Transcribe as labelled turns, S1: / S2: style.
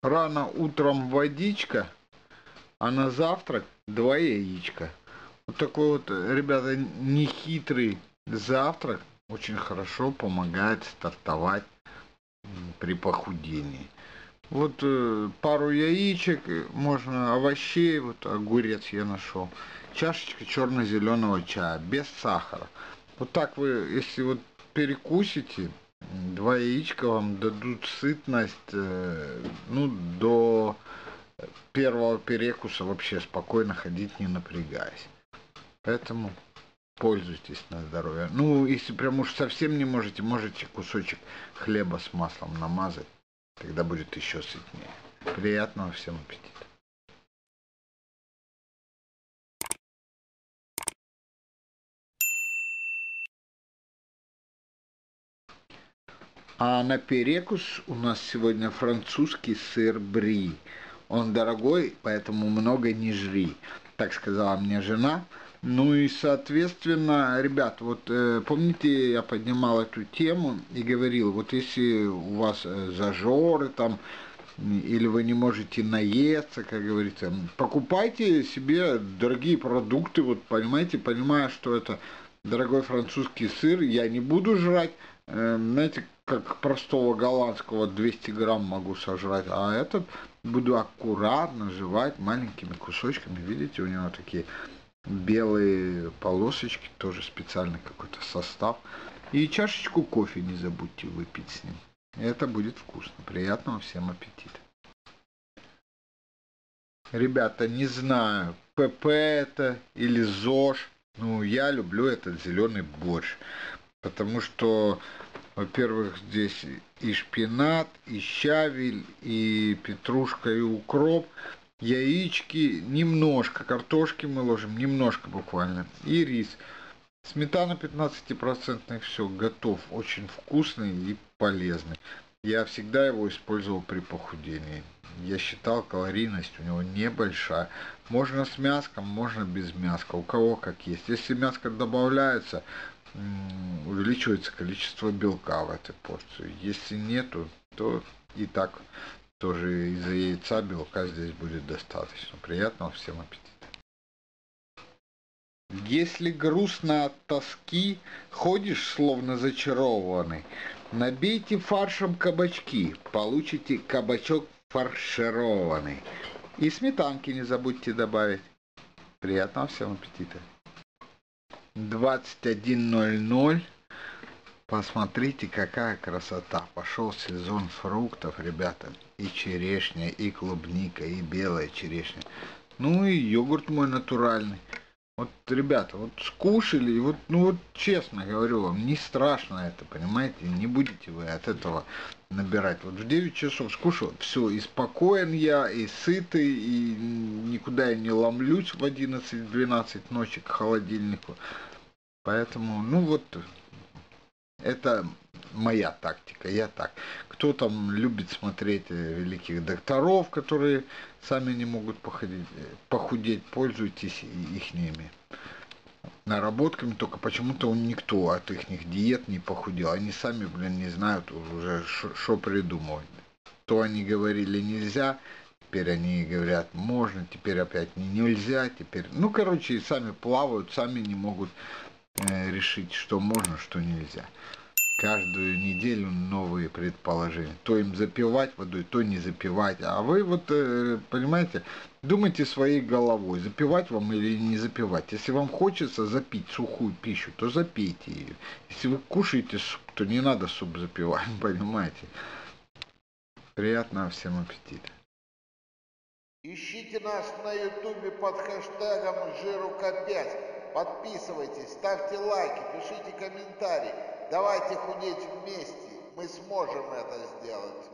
S1: Рано утром водичка, а на завтрак 2 яичка. Вот такой вот, ребята, нехитрый завтрак очень хорошо помогает стартовать при похудении. Вот пару яичек, можно овощей, вот огурец я нашел, чашечка черно-зеленого чая, без сахара. Вот так вы, если вот перекусите, 2 яичка вам дадут сытность, ну, до первого перекуса вообще спокойно ходить, не напрягаясь. Поэтому пользуйтесь на здоровье. Ну, если прям уж совсем не можете, можете кусочек хлеба с маслом намазать. Тогда будет еще сытнее. Приятного всем аппетита. А на перекус у нас сегодня французский сыр бри. Он дорогой, поэтому много не жри, так сказала мне жена. Ну и, соответственно, ребят, вот помните, я поднимал эту тему и говорил, вот если у вас зажоры там, или вы не можете наесться, как говорится, покупайте себе дорогие продукты, вот понимаете, понимая, что это дорогой французский сыр, я не буду жрать, знаете, как простого голландского 200 грамм могу сожрать, а этот буду аккуратно жевать маленькими кусочками, видите, у него такие белые полосочки, тоже специальный какой-то состав. И чашечку кофе не забудьте выпить с ним. Это будет вкусно. Приятного всем аппетита. Ребята, не знаю, ПП это или ЗОЖ. Ну, я люблю этот зеленый борщ. Потому что, во-первых, здесь и шпинат, и щавель, и петрушка, и укроп, яички, немножко картошки мы ложим, немножко буквально, и рис. Сметана 15%, все, готов, очень вкусный и полезный. Я всегда его использовал при похудении. Я считал, калорийность у него небольшая. Можно с мяском, можно без мяска, у кого как есть. Если мяско добавляется, увеличивается количество белка в этой порции. Если нету, то и так тоже из-за яйца белка здесь будет достаточно. Приятного всем аппетита. Если грустно от тоски, ходишь словно зачарованный, набейте фаршем кабачки, получите кабачок фаршированный. И сметанки не забудьте добавить. Приятного всем аппетита. 21:00. Посмотрите, какая красота. Пошел сезон фруктов, ребята. И черешня, и клубника, и белая черешня. Ну и йогурт мой натуральный. Вот, ребята, вот скушали, и вот, ну вот честно говорю вам, не страшно это, понимаете, не будете вы от этого набирать. Вот в 9 часов скушал, все, и спокоен я, и сытый, и никуда я не ломлюсь в 11-12 ночи к холодильнику. Поэтому, ну вот, это моя тактика, я так. Кто там любит смотреть великих докторов, которые сами не могут похудеть, пользуйтесь ихними наработками, только почему-то никто от их диет не похудел. Они сами, блин, не знают уже, что придумывать. То они говорили нельзя, теперь они говорят можно, теперь опять нельзя, теперь... Ну, короче, сами плавают, сами не могут решить, что можно, что нельзя. Каждую неделю новые предположения. То им запивать водой, то не запивать. А вы вот, понимаете, думайте своей головой, запивать вам или не запивать. Если вам хочется запить сухую пищу, то запейте ее. Если вы кушаете суп, то не надо суп запивать, понимаете. Приятного всем аппетита.
S2: Ищите нас на ютубе под хэштегом ЖируК5. Подписывайтесь, ставьте лайки, пишите комментарии. Давайте худеть вместе. Мы сможем это сделать.